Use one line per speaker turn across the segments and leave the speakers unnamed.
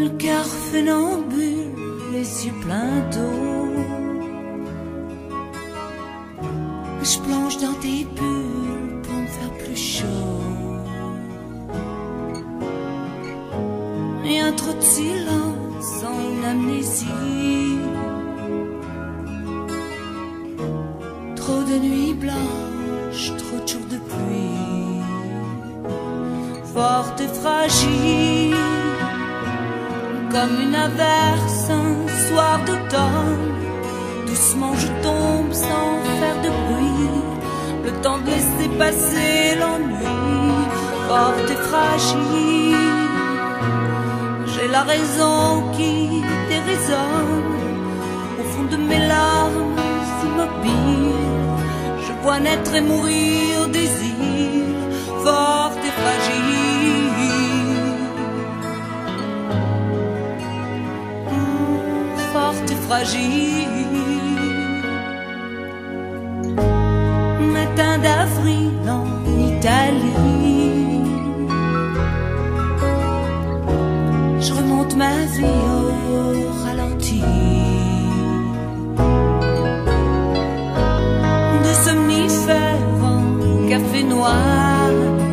le cœur funambule, les yeux pleins d'eau. Je plonge dans tes bulles pour me faire plus chaud. Et un trop de silence sans une amnésie. Trop de nuits blanches, trop de jours de pluie. Forte et fragile, comme une averse un soir d'automne. Doucement je tombe sans faire de bruit, le temps de laisser passer l'ennui. Forte et fragile, j'ai la raison qui déraisonne. Au fond de mes larmes immobiles, je vois naître et mourir des îles. Forte et fragile, forte et fragile. Matin d'avril en Italie, je remonte ma vie au ralenti. De somnifères en café noir,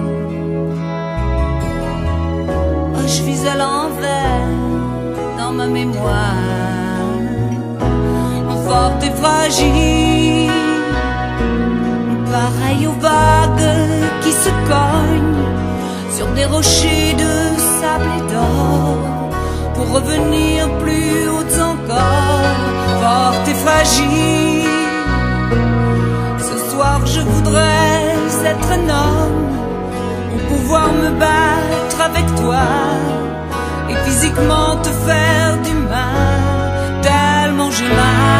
oh, je vis à l'envers dans ma mémoire. Forte et fragile, pareil aux vagues qui se cognent sur des rochers de sable et d'or, pour revenir plus hautes encore. Forte et fragile, ce soir je voudrais être un homme pour pouvoir me battre avec toi et physiquement te faire du mal, tellement j'ai mal.